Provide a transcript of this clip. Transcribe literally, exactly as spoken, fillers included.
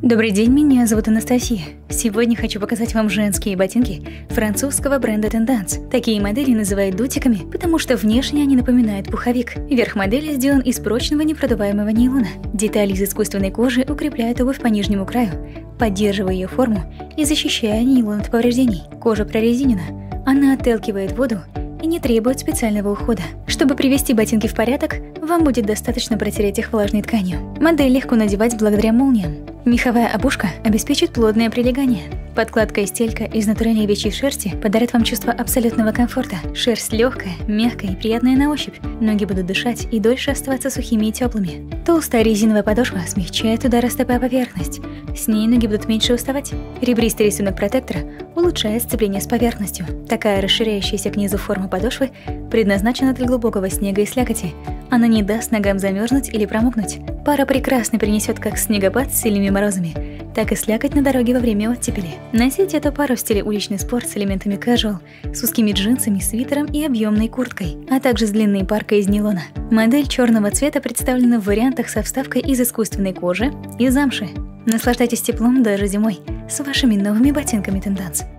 Добрый день, меня зовут Анастасия. Сегодня хочу показать вам женские ботинки французского бренда Tendance. Такие модели называют дутиками, потому что внешне они напоминают пуховик. Верх модели сделан из прочного непродуваемого нейлона. Детали из искусственной кожи укрепляют обувь по нижнему краю, поддерживая ее форму и защищая нейлон от повреждений. Кожа прорезинена, она отталкивает воду и не требует специального ухода. Чтобы привести ботинки в порядок, вам будет достаточно протереть их влажной тканью. Модель легко надевать благодаря молниям. Меховая опушка обеспечит плотное прилегание. Подкладка и стелька из натуральной овечьей шерсти подарят вам чувство абсолютного комфорта. Шерсть легкая, мягкая и приятная на ощупь. Ноги будут дышать и дольше оставаться сухими и теплыми. Толстая резиновая подошва смягчает удары стопы о поверхность. С ней ноги будут меньше уставать. Ребристый рисунок протектора улучшает сцепление с поверхностью. Такая расширяющаяся к низу форма подошвы предназначена для глубокого снега и слякоти. Она не даст ногам замерзнуть или промокнуть. Пара прекрасно перенесет как снегопад с сильными морозами, так и слякоть на дороге во время оттепели. Носите эту пару в стиле уличный спорт с элементами casual, с узкими джинсами, свитером и объемной курткой, а также с длинной паркой из нейлона. Модель черного цвета представлена в вариантах со вставкой из искусственной кожи и замши. Наслаждайтесь теплом даже зимой с вашими новыми ботинками Tendance.